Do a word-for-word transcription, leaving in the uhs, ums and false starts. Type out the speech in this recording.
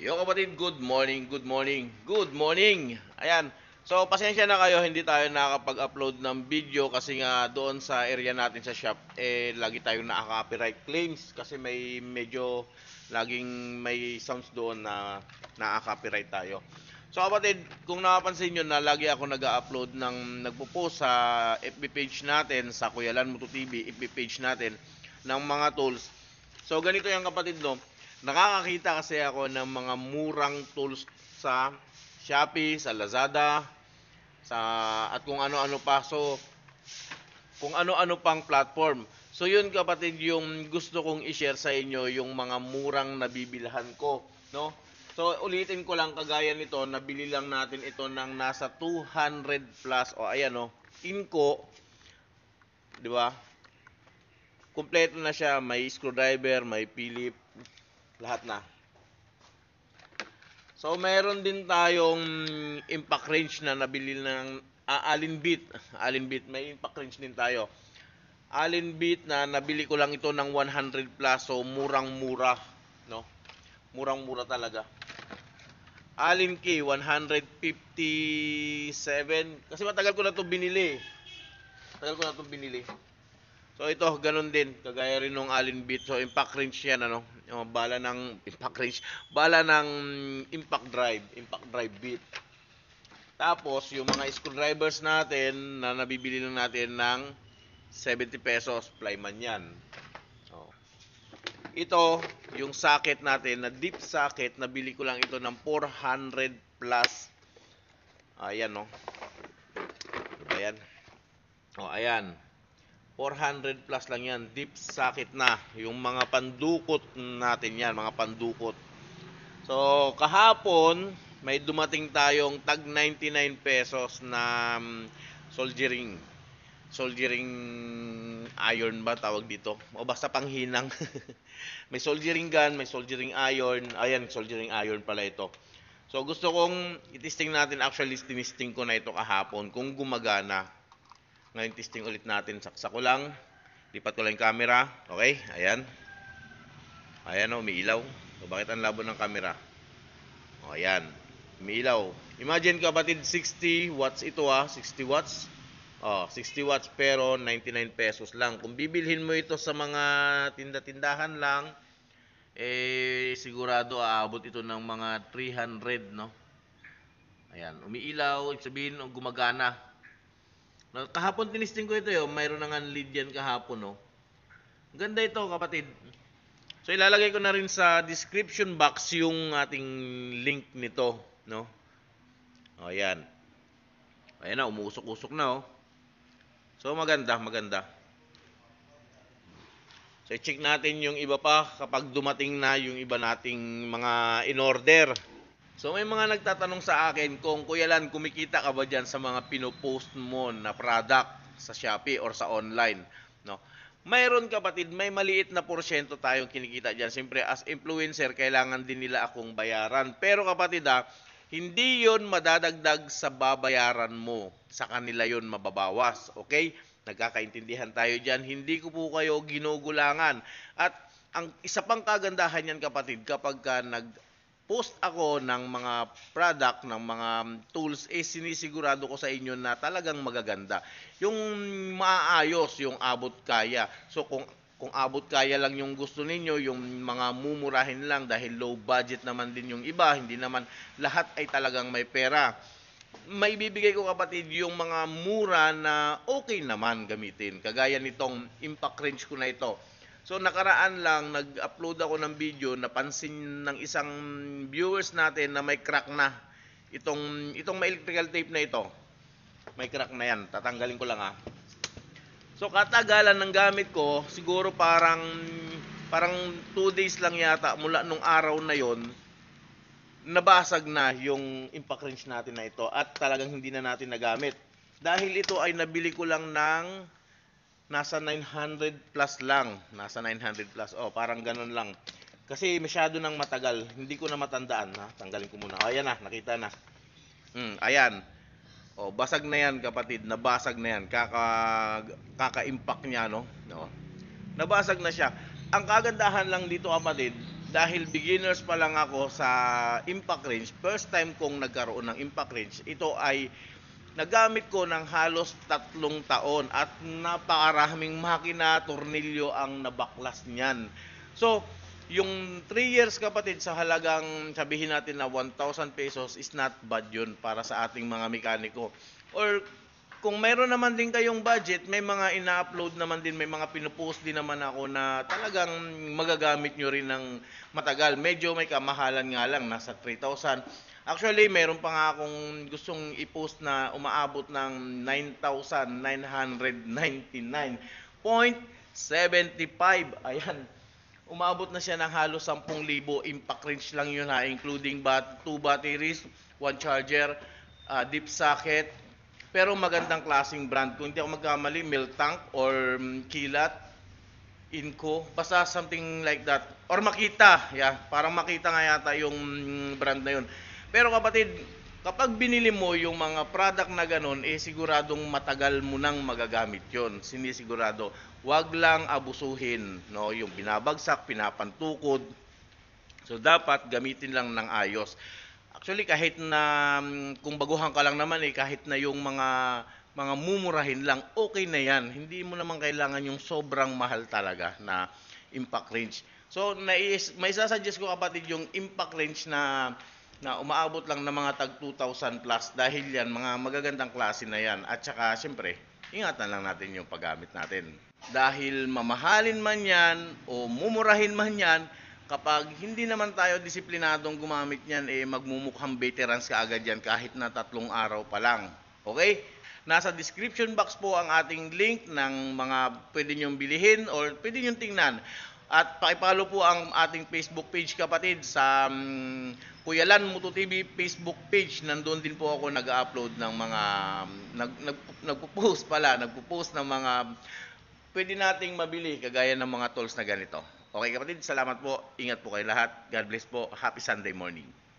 Yo kapatid, good morning, good morning, good morning. Ayan. So, pasensya na kayo, hindi tayo nakakapag-upload ng video kasi nga doon sa area natin sa shop, eh, lagi tayong naka-copyright claims kasi may medyo laging may sounds doon na naka-copyright tayo. So, kapatid, kung nakapansin nyo na lagi ako nag-upload ng nagpo-post sa F B page natin, sa Kuya Lan Moto T V, F B page natin, ng mga tools. So, ganito yung kapatid, no? Nakakakita kasi ako ng mga murang tools sa Shopee, sa Lazada, sa at kung ano-ano pa. So, kung ano-ano pang platform. So, yun kapatid yung gusto kong i-share sa inyo yung mga murang nabibilhan ko, no? So, ulitin ko lang kagaya nito, nabili lang natin ito ng nasa two hundred plus o ayan no, Inco, 'di ba? Kumpleto na siya, may screwdriver, may Philip, lahat na. So, meron din tayong impact wrench na nabili ng uh, Allen Beat. Allen Beat, may impact wrench din tayo. Allen Beat na nabili ko lang ito ng one hundred plus, so murang-mura, no? Murang-mura talaga. Allen Key, one fifty-seven. Kasi matagal ko na ito binili. Matagal ko na ito binili. So ito, ganun din. Kagaya rin ng Allen Beat. So impact wrench yan, ano? Yung bala ng impact wrench. Bala ng impact drive. Impact drive beat. Tapos, yung mga screwdrivers natin na nabibili lang natin ng seventy pesos. Plyman yan. Oh. Ito, yung socket natin, na deep socket, nabili ko lang ito ng four hundred plus. Ayan, no? Ayan. O, oh, ayan. four hundred plus lang yan. Deep socket na. Yung mga pandukot natin yan. Mga pandukot. So, kahapon, may dumating tayong tag ninety-nine pesos na um, soldering. Soldering iron ba tawag dito? O basta panghinang. May soldering gun, may soldering iron. Ayan, soldering iron pala ito. So, gusto kong itisting natin. Actually, tinisting ko na ito kahapon kung gumagana. Ngayon, testing ulit natin. Saksak ko lang. Lipat ko lang yung camera. Okay, ayan. Ayan o, umiilaw. So, bakit ang labo ng camera? O, ayan. Umiilaw. Imagine kapatid, sixty watts ito ha. sixty watts. O, sixty watts pero ninety-nine pesos lang. Kung bibilhin mo ito sa mga tinda-tindahan lang, eh, sigurado aabot ito ng mga three hundred, no? Ayan, umiilaw. Ibig sabihin, gumagana. Kahapon tinisting ko ito yun. Mayroon na nga lead yan kahapon, no? Ganda ito, kapatid. So, ilalagay ko na rin sa description box yung ating link nito, no? O, ayan. Ayan na, umusok-usok na, oh. So, maganda, maganda. So, i-check natin yung iba pa kapag dumating na yung iba nating mga in-order. So, may mga nagtatanong sa akin kung, Kuya Lan, kumikita ka ba dyan sa mga pinopost mo na product sa Shopee or sa online, no? Mayroon kapatid, may maliit na porsyento tayong kinikita dyan. Siyempre, as influencer, kailangan din nila akong bayaran. Pero kapatid ha, hindi yon madadagdag sa babayaran mo. Sa kanila yon mababawas. Okay? Nagkakaintindihan tayo dyan. Hindi ko po kayo ginugulangan. At ang isa pang kagandahan yan kapatid, kapag ka nag post ako ng mga product, ng mga tools, eh sinisigurado ko sa inyo na talagang magaganda. Yung maayos, yung abot kaya. So kung kung abot kaya lang yung gusto ninyo, yung mga mumurahin lang dahil low budget naman din yung iba, hindi naman lahat ay talagang may pera. May bibigay ko kapatid yung mga mura na okay naman gamitin. Kagaya nitong impact wrench ko na ito. So nakaraan lang nag-upload ako ng video, napansin ng isang viewers natin na may crack na itong itong may electrical tape na ito. May crack na yan. Tatanggalin ko lang ha. So katagalan ng gamit ko, siguro parang parang two days lang yata mula nung araw na yon, nabasag na yung impact wrench natin na ito at talagang hindi na natin nagamit. Dahil ito ay nabili ko lang ng nasa nine hundred plus lang. Nasa nine hundred plus. Oh, parang ganun lang. Kasi masyado nang matagal. Hindi ko na matandaan. Ha? Tanggalin ko muna. Oh, ayan na. Nakita na. Hmm, ayan. Oh, basag na yan kapatid. Nabasag na yan. Kaka, kaka-impact niya, no? No? Nabasag na siya. Ang kagandahan lang dito kapatid, dahil beginners pa lang ako sa impact range, first time kong nagkaroon ng impact range, ito ay nagamit ko ng halos tatlong taon at napakaraming makina, tornilyo ang nabaklas niyan. So, yung three years kapatid sa halagang sabihin natin na one thousand pesos is not bad yun para sa ating mga mekaniko. Or kung mayroon naman din kayong budget, may mga ina-upload naman din, may mga pinupost din naman ako na talagang magagamit nyo rin ng matagal. Medyo may kamahalan nga lang, nasa three thousand. Actually, mayroon pa nga akong gustong i-post na umaabot ng nine thousand nine hundred ninety-nine point seven five. Ayan. Umabot na siya ng halos ten thousand. Impact range lang yun ha, including bat two batteries, one charger, uh, deep socket. Pero magandang klaseng brand. Kung hindi ako magkamali, Miltank or um, Kilat, Inco, basta something like that. Or Makita, yeah, parang Makita nga yata yung brand na yun. Pero kapatid, kapag binili mo yung mga product na ganun, eh siguradong matagal mo nang magagamit yon. Sinisigurado. Huwag lang abusuhin, no? Yung binabagsak, pinapantukod. So dapat gamitin lang ng ayos. Actually kahit na kung baguhan ka lang naman eh, kahit na yung mga mga mumurahin lang, okay na yan. Hindi mo naman kailangan yung sobrang mahal talaga na impact range. So nais, may sasuggest ko kapatid yung impact range na na umaabot lang ng mga tag two thousand plus dahil yan mga magagandang klase na yan. At saka siyempre, ingatan lang natin yung paggamit natin. Dahil mamahalin man yan o mumurahin man yan, kapag hindi naman tayo disiplinadong gumamit yan, eh magmumukhang veterans ka agad yan kahit na tatlong araw pa lang. Okay? Nasa description box po ang ating link ng mga pwede nyong bilihin or pwede nyong tingnan. At pakipalo po ang ating Facebook page kapatid sa um, Kuya Lan Moto T V Facebook page. Nandoon din po ako nag-upload ng mga nag, nag, nagpo-post pala, nagpo-post ng mga pwede nating mabili kagaya ng mga tools na ganito. Okay kapatid, salamat po. Ingat po kayo lahat. God bless po. Happy Sunday morning.